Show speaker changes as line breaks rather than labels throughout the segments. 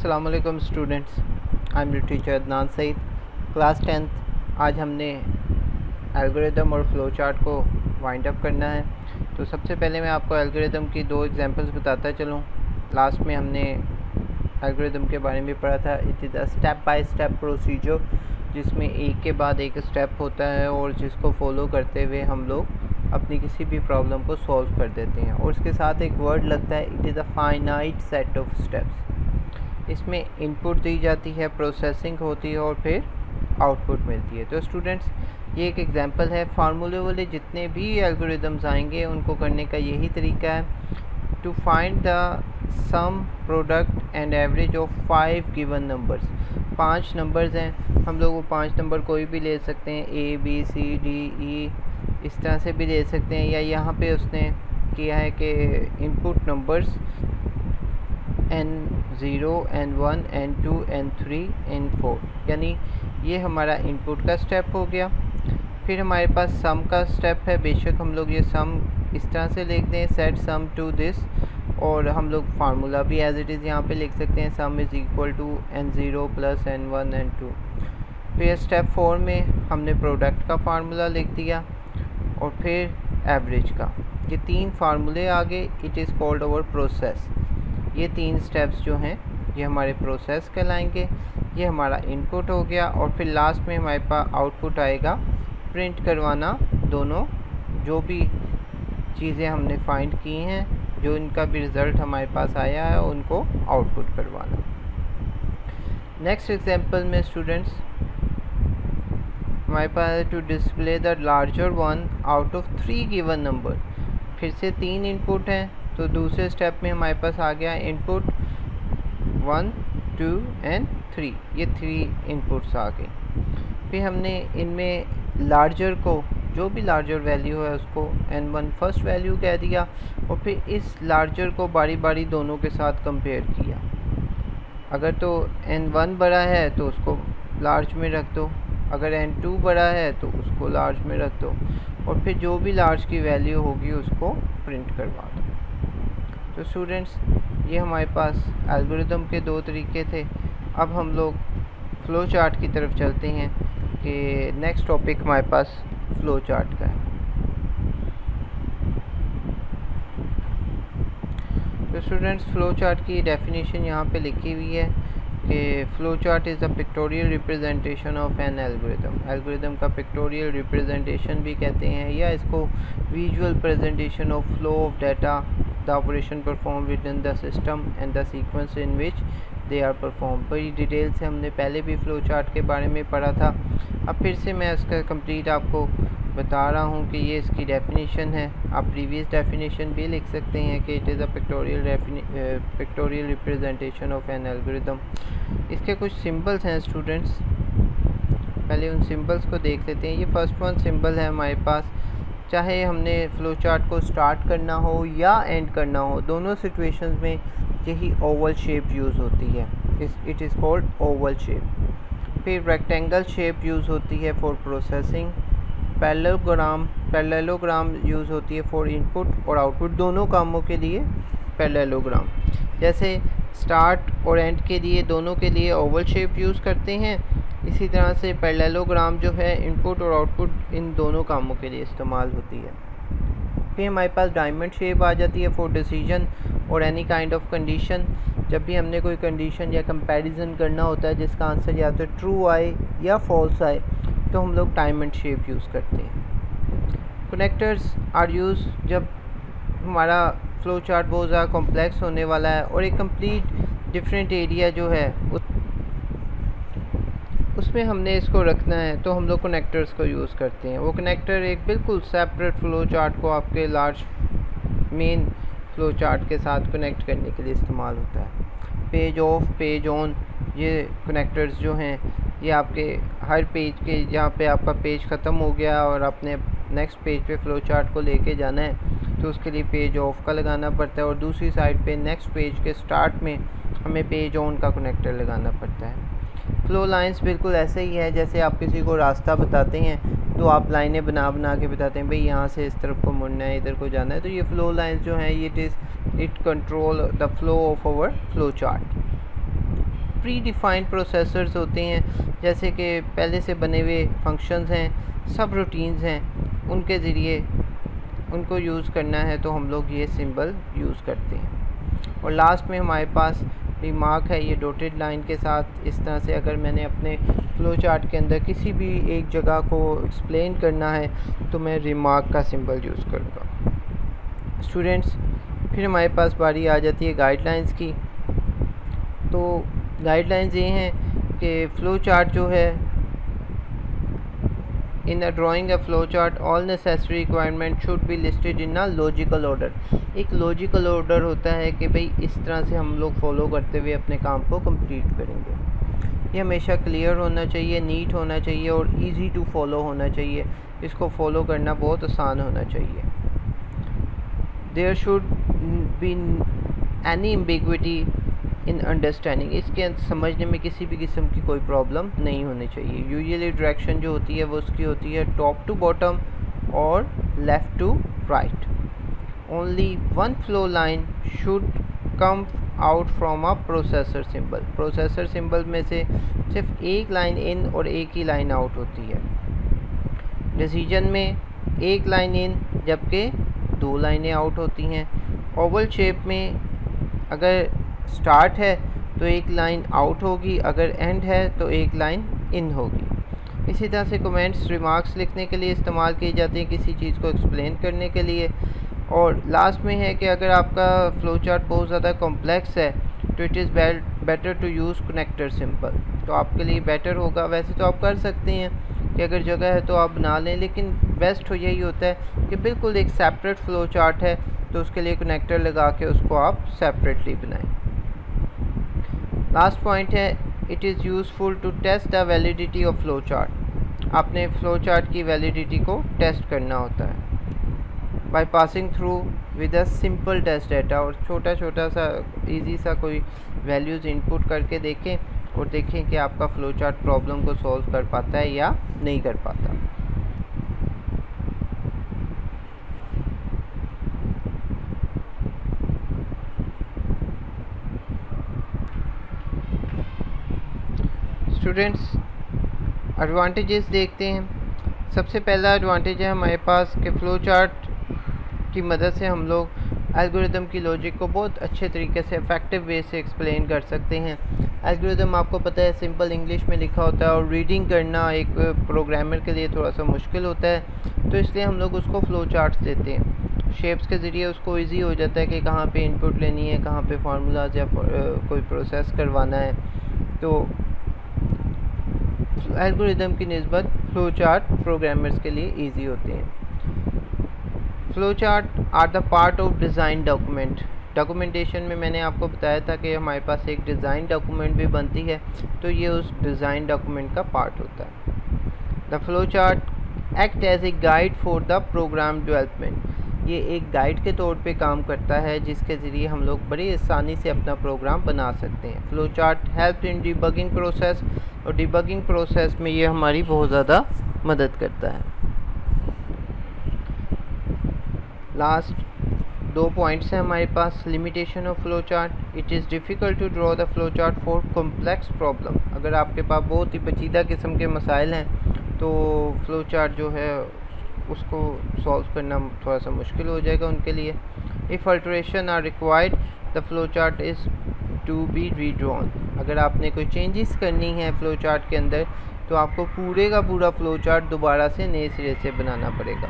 अस्सलाम वालेकुम students, I am your teacher Adnan Saeed, class 10th। आज हमने एल्गोरिदम और फ्लो चार्ट को वाइंड अप करना है। तो सबसे पहले मैं आपको एल्गोरिदम की दो एग्जांपल्स बताता चलूँ। लास्ट में हमने एल्गोरिदम के बारे में पढ़ा था। It is a step by step procedure, जिसमें एक के बाद एक स्टेप होता है और जिसको फॉलो करते हुए हम लोग अपनी किसी भी प्रॉब्लम को सॉल्व कर देते हैं। और उसके साथ एक वर्ड लगता है, it is a finite set of steps. इसमें इनपुट दी जाती है, प्रोसेसिंग होती है और फिर आउटपुट मिलती है। तो स्टूडेंट्स, ये एक एग्जांपल है। फार्मूले वाले जितने भी एल्गोरिदम्स आएंगे उनको करने का यही तरीका है, to find the sum product and average of 5 given numbers. 5 numbers हैं, हम लोग वो 5 नंबर कोई भी ले सकते हैं, A B C D E, इस तरह से भी ले सकते हैं। या यहाँ पे उसने किया है कि input numbers N0 N1 N2 N3 N4, यानी ये हमारा इनपुट का स्टेप हो गया। फिर हमारे पास सम का स्टेप है। बेशक हम लोग ये सम इस तरह से लिख दें, सेट सम टू दिस, और हम लोग फार्मूला भी एज इट इज़ यहाँ पे लिख सकते हैं, sum is equal to N0 plus N1 N2। फिर स्टेप 4 में हमने प्रोडक्ट का फार्मूला लिख दिया और फिर एवरेज का। ये 3 फार्मूले आ गए। It is called our process. ये 3 स्टेप्स जो हैं ये हमारे प्रोसेस कहलाएंगे। ये हमारा इनपुट हो गया और फिर लास्ट में हमारे पास आउटपुट आएगा, प्रिंट करवाना दोनों जो भी चीज़ें हमने फाइंड की हैं, जो इनका भी रिज़ल्ट हमारे पास आया है उनको आउटपुट करवाना। नेक्स्ट एग्जांपल में स्टूडेंट्स हमारे पास है, to display the larger one out of 3 given number. फिर से 3 इनपुट हैं, तो दूसरे स्टेप में हमारे पास आ गया इनपुट 1 2 एंड 3। ये 3 इनपुट्स आ गए। फिर हमने इनमें लार्जर को, जो भी लार्जर वैल्यू है उसको N1 फर्स्ट वैल्यू कह दिया और फिर इस लार्जर को बारी बारी दोनों के साथ कंपेयर किया। अगर तो N1 बड़ा है तो उसको लार्ज में रख दो, अगर N2 बड़ा है तो उसको लार्ज में रख दो, और फिर जो भी लार्ज की वैल्यू होगी उसको प्रिंट करवा दो। तो स्टूडेंट्स, ये हमारे पास एल्गोरिदम के 2 तरीके थे। अब हम लोग फ़्लो चार्ट की तरफ चलते हैं कि नेक्स्ट टॉपिक हमारे पास फ़्लो चार्ट का है। तो स्टूडेंट्स, फ़्लो चार्ट की डेफिनेशन यहाँ पे लिखी हुई है कि flow chart is a pictorial representation of an algorithm. Algorithm का पिक्टोरियल रिप्रेजेंटेशन भी कहते हैं, या इसको visual presentation of flow of data, the operation perform within the system and the sequence in which they are perform. बड़ी डिटेल से हमने पहले भी फ़्लो चार्ट के बारे में पढ़ा था। अब फिर से मैं इसका कंप्लीट आपको बता रहा हूँ कि ये इसकी डेफिनेशन है। आप प्रीवियस डेफिनेशन भी लिख सकते हैं कि it is a pictorial representation of an algorithm. इसके कुछ सिंबल्स हैं स्टूडेंट्स, पहले उन सिंबल्स को देख लेते हैं। ये फर्स्ट वन सिंबल है हमारे पास। चाहे हमने फ़्लो चार्ट को स्टार्ट करना हो या एंड करना हो, दोनों सिचुएशंस में यही ओवल शेप यूज़ होती है। It is called oval shape. फिर रेक्टेंगल शेप यूज़ होती है फॉर प्रोसेसिंग। पैरेललोग्राम यूज़ होती है फॉर इनपुट और आउटपुट, दोनों कामों के लिए पैरेललोग्राम। जैसे स्टार्ट और एंड के लिए, दोनों के लिए ओवल शेप यूज़ करते हैं, इसी तरह से पैरेललोग्राम जो है इनपुट और आउटपुट इन दोनों कामों के लिए इस्तेमाल होती है। फिर हमारे पास डायमंड शेप आ जाती है फॉर डिसीजन और एनी काइंड ऑफ कंडीशन। जब भी हमने कोई कंडीशन या कंपैरिजन करना होता है जिसका आंसर या तो ट्रू आए या फॉल्स आए, तो हम लोग डायमंड शेप यूज़ करते हैं। कनेक्टर्स आर यूज़ जब हमारा फ़्लो चार्ट बहुत ज़्यादा कॉम्प्लेक्स होने वाला है और एक कंप्लीट डिफरेंट एरिया जो है उसमें हमने इसको रखना है, तो हम लोग कनेक्टर्स को यूज़ करते हैं। वो कनेक्टर एक बिल्कुल सेपरेट फ़्लो चार्ट को आपके लार्ज मेन फ़्लो चार्ट के साथ कनेक्ट करने के लिए इस्तेमाल होता है। पेज ऑफ, पेज ऑन, ये कनेक्टर्स जो हैं ये आपके हर पेज के, जहाँ पे आपका पेज ख़त्म हो गया और आपने नेक्स्ट पेज पे फ़्लो चार्ट को लेके जाना है, तो उसके लिए पेज ऑफ का लगाना पड़ता है, और दूसरी साइड पे नेक्स्ट पेज के स्टार्ट में हमें पेज ऑन का कनेक्टर लगाना पड़ता है। फ़्लो लाइंस बिल्कुल ऐसे ही है, जैसे आप किसी को रास्ता बताते हैं तो आप लाइनें बना के बताते हैं, भाई यहाँ से इस तरफ को मुड़ना है, इधर को जाना है। तो ये फ़्लो लाइंस जो हैं, it control the flow of our flow chart. Predefined processors होते हैं, जैसे कि पहले से बने हुए फंक्शंस हैं, सब रूटीन्स हैं, उनके ज़रिए उनको यूज़ करना है तो हम लोग ये सिंबल यूज़ करते हैं। और लास्ट में हमारे पास रिमार्क है, ये डॉटेड लाइन के साथ। इस तरह से अगर मैंने अपने फ्लो चार्ट के अंदर किसी भी एक जगह को एक्सप्लेन करना है तो मैं रिमार्क का सिंबल यूज़ करूँगा। स्टूडेंट्स, फिर हमारे पास बारी आ जाती है गाइडलाइंस की। तो गाइडलाइंस ये हैं कि फ़्लो चार्ट जो है, in a drawing a flow chart all necessary requirement should be listed in a logical order. एक लॉजिकल ऑर्डर होता है कि भाई इस तरह से हम लोग फॉलो करते हुए अपने काम को कंप्लीट करेंगे। ये हमेशा क्लियर होना चाहिए, नीट होना चाहिए और इजी टू फॉलो होना चाहिए। इसको फॉलो करना बहुत आसान होना चाहिए। There should be any ambiguity in understanding, इसके समझने में किसी भी किस्म की कोई प्रॉब्लम नहीं होनी चाहिए। यूजुअली डायरेक्शन जो होती है वो उसकी होती है टॉप टू बॉटम और left to right. Only one flow line should come out from a processor symbol. Processor symbol में से सिर्फ एक लाइन इन और एक ही लाइन आउट होती है। डिसीजन में एक लाइन इन जबकि दो लाइनें आउट होती हैं। ओवल शेप में अगर स्टार्ट है तो एक लाइन आउट होगी, अगर एंड है तो एक लाइन इन होगी। इसी तरह से कमेंट्स रिमार्क्स लिखने के लिए इस्तेमाल किए जाते हैं, किसी चीज़ को एक्सप्लेन करने के लिए। और लास्ट में है कि अगर आपका फ्लो चार्ट बहुत ज़्यादा कॉम्प्लेक्स है तो it is better to use connector symbol, तो आपके लिए बेटर होगा। वैसे तो आप कर सकते हैं कि अगर जगह है तो आप बना लें, लेकिन बेस्ट हो यही होता है कि बिल्कुल एक सेपरेट फ्लो चार्ट है तो उसके लिए कनेक्टर लगा के उसको आप सेपरेटली बनाएं। लास्ट पॉइंट है, it is useful to test the validity of flow chart. आपने फ्लो चार्ट की वैलिडिटी को टेस्ट करना होता है by passing through with a simple test data. और छोटा छोटा सा इजी सा कोई वैल्यूज़ इनपुट करके देखें और देखें कि आपका फ्लो चार्ट प्रॉब्लम को सॉल्व कर पाता है या नहीं कर पाता। स्टूडेंट्स, एडवांटेजेस देखते हैं। सबसे पहला एडवांटेज है हमारे पास कि फ़्लो चार्ट की मदद से हम लोग एल्गोरिदम की लॉजिक को बहुत अच्छे तरीके से इफ़ेक्टिव वे से एक्सप्लेन कर सकते हैं। एल्गोरिदम आपको पता है सिंपल इंग्लिश में लिखा होता है और रीडिंग करना एक प्रोग्रामर के लिए थोड़ा सा मुश्किल होता है, तो इसलिए हम लोग उसको फ़्लो चार्ट्स देते हैं। शेप्स के ज़रिए उसको ईजी हो जाता है कि कहाँ पे इनपुट लेनी है, कहाँ पे फार्मूलाज या कोई प्रोसेस करवाना है। तो एल्गोरिदम की निस्बत फ़्लो चार्ट प्रोग्रामर्स के लिए ईजी होते हैं। Flow chart are the part of design document. Documentation में मैंने आपको बताया था कि हमारे पास एक डिज़ाइन डॉक्यूमेंट भी बनती है, तो ये उस डिज़ाइन डॉक्यूमेंट का पार्ट होता है। The flow chart act as a guide for the program development. ये एक गाइड के तौर पे काम करता है जिसके ज़रिए हम लोग बड़ी आसानी से अपना प्रोग्राम बना सकते हैं। Flow chart help in debugging process, और डिबगिंग प्रोसेस में ये हमारी बहुत ज़्यादा मदद करता है। लास्ट दो पॉइंट्स हैं हमारे पास। Limitation of flow chart, it is difficult to draw the flow chart for complex problem. अगर आपके पास बहुत ही पेचीदा किस्म के मसाइल हैं तो फ़्लो चार्ट जो है उसको सॉल्व करना थोड़ा सा मुश्किल हो जाएगा उनके लिए। If alteration are required the flow chart is to be redrawn. अगर आपने कोई चेंजेस करनी है फ़्लो चार्ट के अंदर तो आपको पूरे का पूरा फ़्लो चार्ट दोबारा से नए सिरे से बनाना पड़ेगा।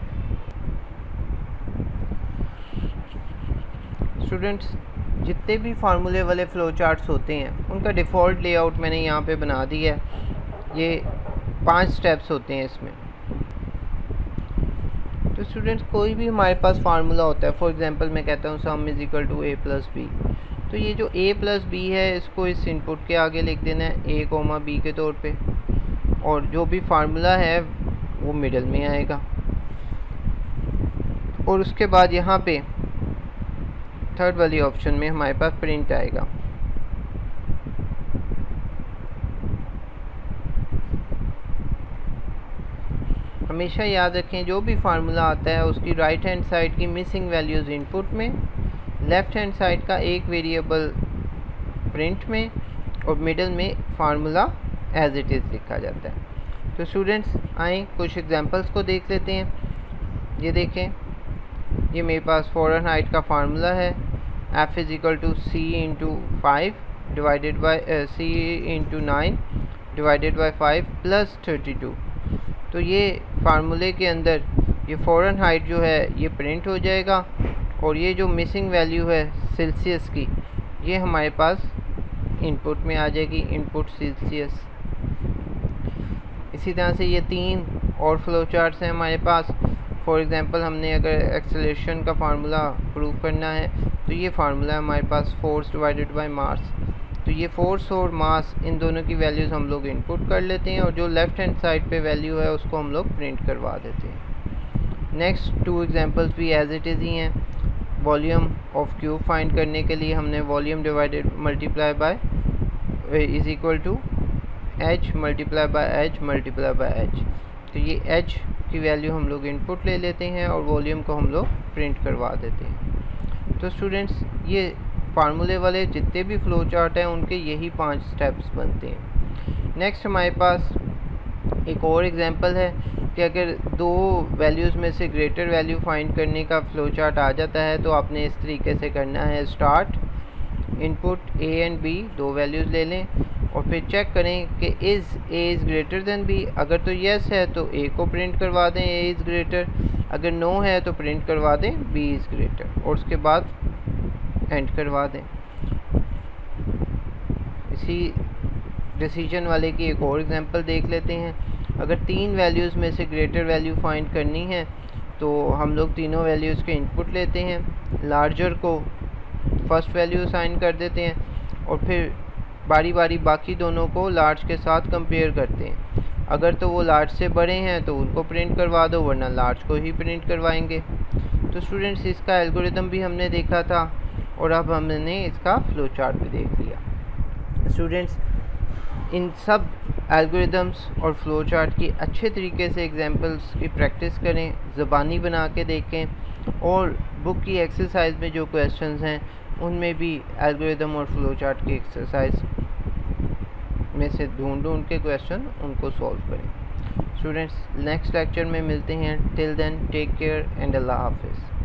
स्टूडेंट्स, जितने भी फार्मूले वाले फ़्लो चार्ट्स होते हैं उनका डिफ़ॉल्ट लेआउट मैंने यहाँ पे बना दिया है। ये 5 स्टेप्स होते हैं इसमें। तो स्टूडेंट्स, कोई भी हमारे पास फार्मूला होता है, फॉर एग्जांपल मैं कहता हूँ sum is equal to a plus B, तो ये जो a प्लस बी है इसको इस इनपुट के आगे लिख देना है a कोमा b के तौर पे, और जो भी फार्मूला है वो मिडल में आएगा। और उसके बाद यहाँ पे थर्ड वाली ऑप्शन में हमारे पास प्रिंट आएगा। हमेशा याद रखें जो भी फार्मूला आता है उसकी राइट हैंड साइड की मिसिंग वैल्यूज़ इनपुट में, लेफ़्ट हैंड साइड का एक वेरिएबल प्रिंट में, और मिडल में फार्मूला एज इट इज़ लिखा जाता है। तो स्टूडेंट्स आए कुछ एग्जांपल्स को देख लेते हैं। ये देखें, ये मेरे पास फ़ारेनहाइट का फार्मूला है, F = C × 5 divided by C × 9 divided by 5 + 32। तो ये फार्मूले के अंदर ये फ़ारेनहाइट जो है ये प्रिंट हो जाएगा, और ये जो मिसिंग वैल्यू है सेल्सियस की, ये हमारे पास इनपुट में आ जाएगी, इनपुट सेल्सियस। इसी तरह से ये 3 और फ्लो चार्ट्स हैं हमारे पास। फॉर एग्जांपल हमने अगर एक्सेलरेशन का फार्मूला प्रूव करना है तो ये फार्मूला है हमारे पास फोर्स डिवाइडेड बाय मास। तो ये फोर्स और मास, इन दोनों की वैल्यूज़ हम लोग इनपुट कर लेते हैं, और जो लेफ़्ट हैंड साइड पे वैल्यू है उसको हम लोग प्रिंट करवा देते हैं। नेक्स्ट 2 एग्जांपल्स भी एज इट इज़ ही हैं। वॉल्यूम ऑफ क्यूब फाइंड करने के लिए हमने volume divided multiply by is equal to h multiply by h multiply by h। तो ये h की वैल्यू हम लोग इनपुट ले लेते हैं और वॉल्यूम को हम लोग प्रिंट करवा देते हैं। तो स्टूडेंट्स ये फार्मूले वाले जितने भी फ्लो चार्ट हैं उनके यही 5 स्टेप्स बनते हैं। नेक्स्ट हमारे पास एक और एग्जांपल है कि अगर 2 वैल्यूज़ में से ग्रेटर वैल्यू फाइंड करने का फ्लो चार्ट आ जाता है तो आपने इस तरीके से करना है। Start, input a and b 2 values ले लें और फिर चेक करें कि is a greater than b। अगर तो येस है तो a को प्रिंट करवा दें, a इज़ ग्रेटर। अगर नो है तो प्रिंट करवा दें b इज़ ग्रेटर, और उसके बाद एंड करवा दें। इसी डिसीजन वाले की एक और एग्जांपल देख लेते हैं। अगर 3 वैल्यूज़ में से ग्रेटर वैल्यू फाइंड करनी है तो हम लोग तीनों वैल्यूज़ के इनपुट लेते हैं, लार्जर को फर्स्ट वैल्यू असाइन कर देते हैं, और फिर बारी बारी बाकी दोनों को लार्ज के साथ कंपेयर करते हैं। अगर तो वो लार्ज से बड़े हैं तो उनको प्रिंट करवा दो, वरना लार्ज को ही प्रिंट करवाएंगे। तो स्टूडेंट्स इसका एल्गोरिदम भी हमने देखा था, और अब हमने इसका फ्लो चार्ट भी देख लिया। स्टूडेंट्स इन सब एल्गोरिदम्स और फ्लो चार्ट की अच्छे तरीके से एग्जांपल्स की प्रैक्टिस करें, ज़बानी बना के देखें, और बुक की एक्सरसाइज में जो क्वेश्चंस हैं उनमें भी एल्गोरिदम और फ्लो चार्ट की एक्सरसाइज में से ढूंढ के क्वेश्चन उनको सॉल्व करें। स्टूडेंट्स नेक्स्ट लेक्चर में मिलते हैं। Till then take care and अल्लाह हाफिज़।